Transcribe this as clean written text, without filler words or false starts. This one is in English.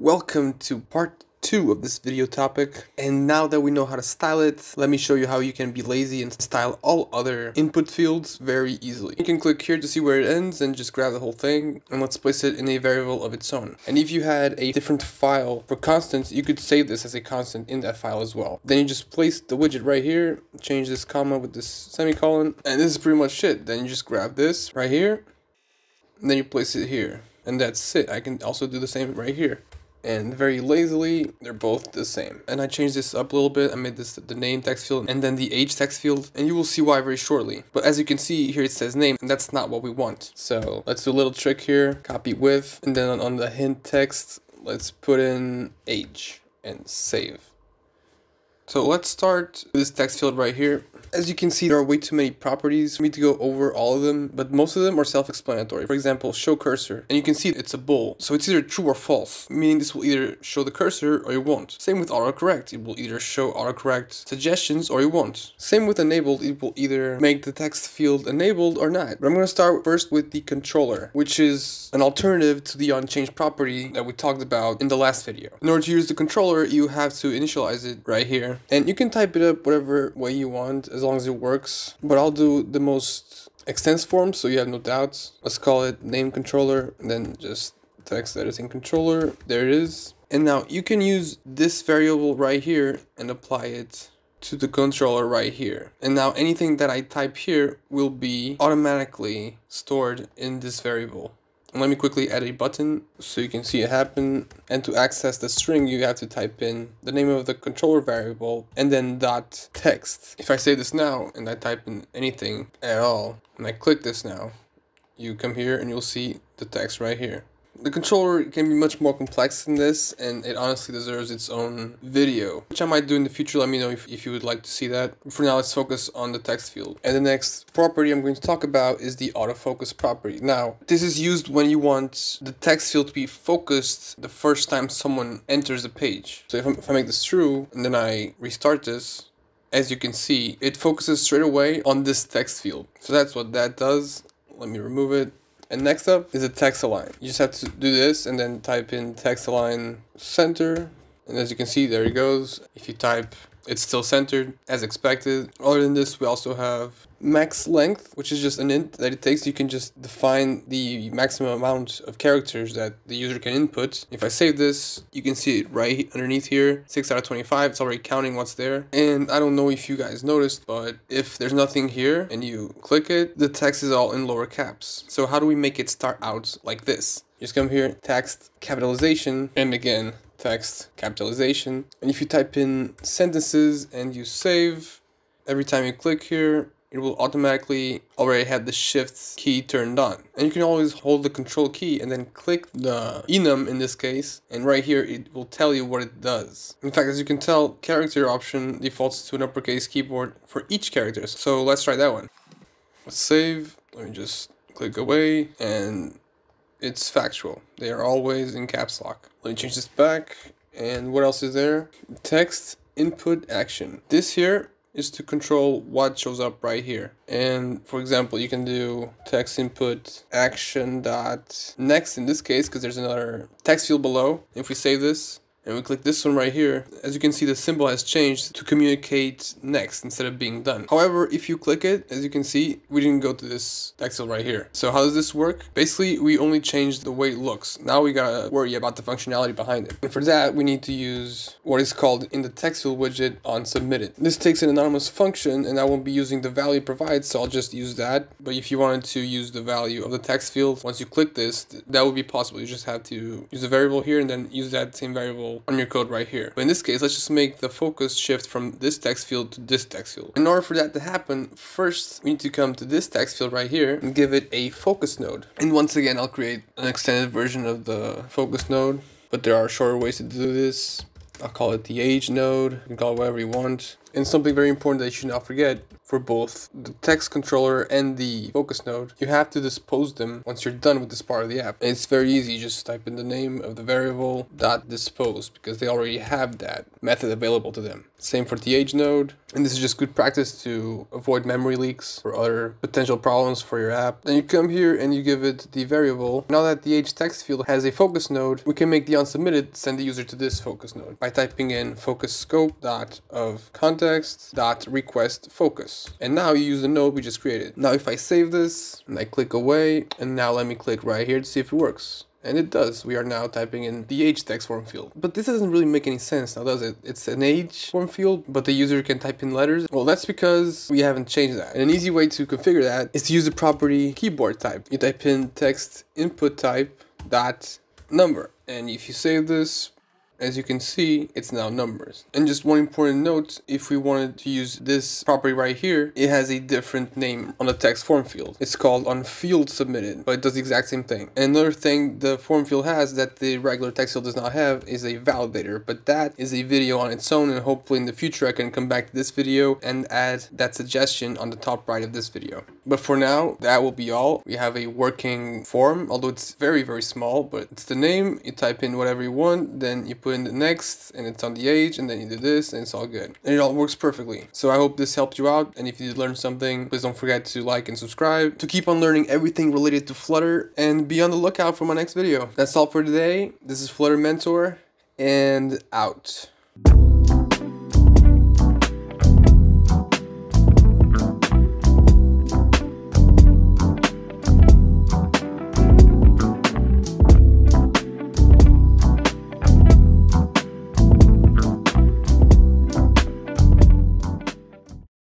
Welcome to part 2 of this video topic, and now that we know how to style it, let me show you how you can be lazy and style all other input fields very easily. You can click here to see where it ends and just grab the whole thing, and let's place it in a variable of its own. And if you had a different file for constants, you could save this as a constant in that file as well. Then you just place the widget right here, change this comma with this semicolon, and this is pretty much it. Then you just grab this right here, and then you place it here, and that's it. I can also do the same right here. And very lazily, they're both the same. And I changed this up a little bit. I made this the name text field and then the age text field, and you will see why very shortly. But as you can see here, it says name, and that's not what we want. So let's do a little trick here, copy with, and then on the hint text, let's put in age and save. So let's start with this text field right here. As you can see, there are way too many properties for me to go over all of them, but most of them are self-explanatory. For example, show cursor, and you can see it's a bool. So it's either true or false, meaning this will either show the cursor or it won't. Same with autocorrect, it will either show autocorrect suggestions or it won't. Same with enabled, it will either make the text field enabled or not. But I'm going to start first with the controller, which is an alternative to the unchanged property that we talked about in the last video. In order to use the controller, you have to initialize it right here. And you can type it up whatever way you want, as long as it works. But I'll do the most extensive form, so you have no doubts. Let's call it name controller, and then just text editing controller. There it is. And now you can use this variable right here and apply it to the controller right here. And now anything that I type here will be automatically stored in this variable. Let me quickly add a button so you can see it happen. And to access the string, you have to type in the name of the controller variable and then dot text. If I save this now and I type in anything at all, and I click this now, you come here and you'll see the text right here. The controller can be much more complex than this, and it honestly deserves its own video, which I might do in the future. Let me know if you would like to see that. For now, let's focus on the text field. And the next property I'm going to talk about is the autofocus property. Now, this is used when you want the text field to be focused the first time someone enters the page. So if I make this true, and then I restart this, as you can see, it focuses straight away on this text field. So that's what that does. Let me remove it. And next up is a textAlign. You just have to do this and then type in textAlign center. And as you can see, there it goes. If you type, it's still centered as expected. Other than this, we also have maxLength, which is just an int that it takes. You can just define the maximum amount of characters that the user can input. If I save this, you can see it right underneath here, 6 out of 25. It's already counting what's there. And I don't know if you guys noticed, but if there's nothing here and you click it, the text is all in lower caps. So how do we make it start out like this? Just come here, textCapitalization, and again, textCapitalization. And if you type in sentences and you save, every time you click here, it will automatically already have the shift key turned on. And you can always hold the control key and then click the enum in this case, and right here it will tell you what it does. In fact, as you can tell, character option defaults to an uppercase keyboard for each character. So let's try that one. Let's save. Let me just click away, and it's factual. They are always in caps lock. Let me change this back. And what else is there? TextInputAction. This here is to control what shows up right here. And for example, you can do textInputAction dot next in this case, because there's another text field below. If we save this and we click this one right here, as you can see, the symbol has changed to communicate next instead of being done. However, if you click it, as you can see, we didn't go to this text field right here. So how does this work? Basically, we only changed the way it looks. Now we gotta worry about the functionality behind it. And for that, we need to use what is called in the TextField widget onSubmitted. This takes an anonymous function, and I won't be using the value it provides, so I'll just use that. But if you wanted to use the value of the text field, once you click this, that would be possible. You just have to use a variable here and then use that same variable on your code right here. But in this case, let's just make the focus shift from this text field to this text field. In order for that to happen, first we need to come to this text field right here and give it a focus node. And once again, I'll create an extended version of the focus node, but there are shorter ways to do this. I'll call it the age node. You can call it whatever you want. And something very important that you should not forget for both the text controller and the focus node, you have to dispose them once you're done with this part of the app. And it's very easy, just type in the name of the variable .dispose because they already have that method available to them. Same for the age node, and this is just good practice to avoid memory leaks or other potential problems for your app. Then you come here and you give it the variable. Now that the age text field has a focus node, we can make the onSubmitted send the user to this focus node by typing in focusScope.of.context.requestFocus. And now you use the node we just created. Now if I save this and I click away, and now let me click right here to see if it works. And it does. We are now typing in the age text form field. But this doesn't really make any sense now, does it? It's an age form field, but the user can type in letters. Well, that's because we haven't changed that. And an easy way to configure that is to use the property keyboardType. You type in textInputAction.number. And if you save this, as you can see, it's now numbers. And just one important note, if we wanted to use this property right here, it has a different name on the text form field. It's called onFieldSubmitted, but it does the exact same thing. And another thing the form field has that the regular text field does not have is a validator, but that is a video on its own, and hopefully in the future I can come back to this video and add that suggestion on the top right of this video. But for now, that will be all. We have a working form, although it's very, very small, but it's the name, you type in whatever you want, then you put in the next, and it's on the age, and then you do this, and it's all good. And it all works perfectly. So I hope this helped you out, and if you did learn something, please don't forget to like and subscribe to keep on learning everything related to Flutter, and be on the lookout for my next video. That's all for today. This is Flutter Mentor, and out.